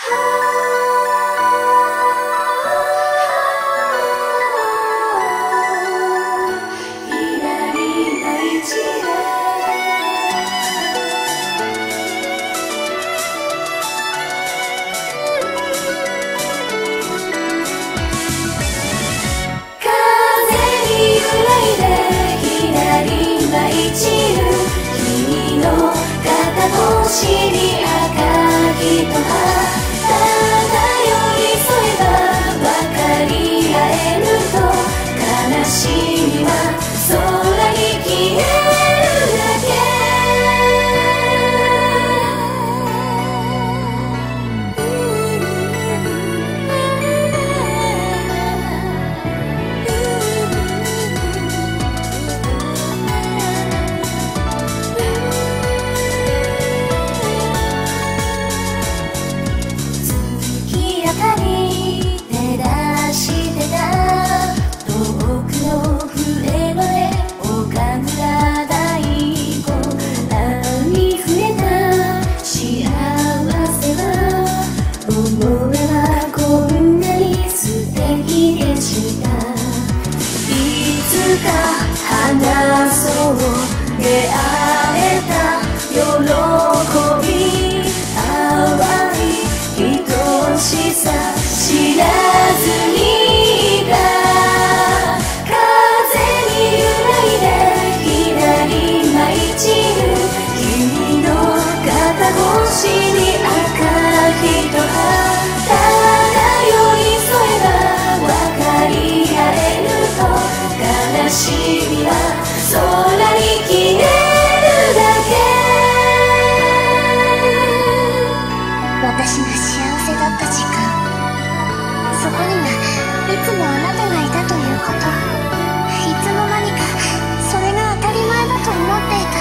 星に赤いとはただ寄り添えば分かり合えると悲しみは空に消えるだけ話そう出会えた喜び淡い愛しさ知らずにいた風に揺らいで左舞い散る君の肩越しに赤い一葉ただ寄り添えば分かり合えると悲しみは空に消えるだけ私が幸せだった時間、そこにはいつもあなたがいたということ、いつの間にかそれが当たり前だと思っていた。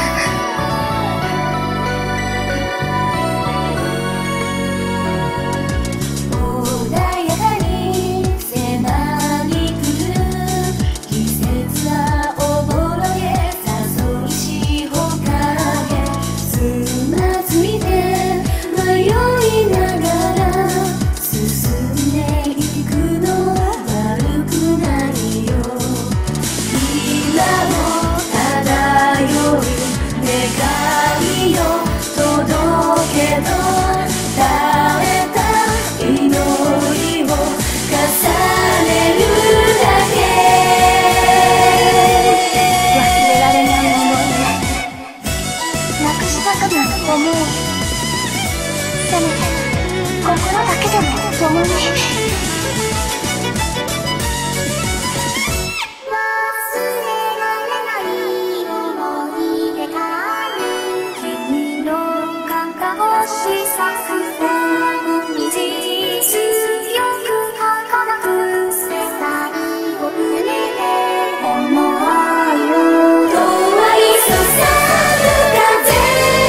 思う。せめて心だけでも共に。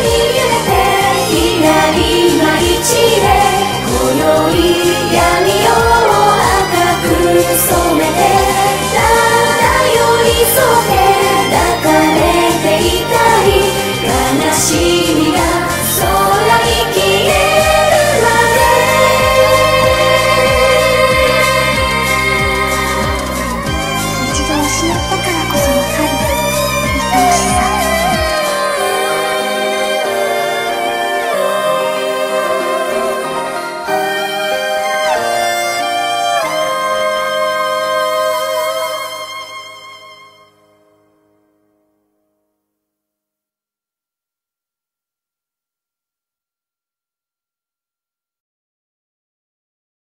今日闇夜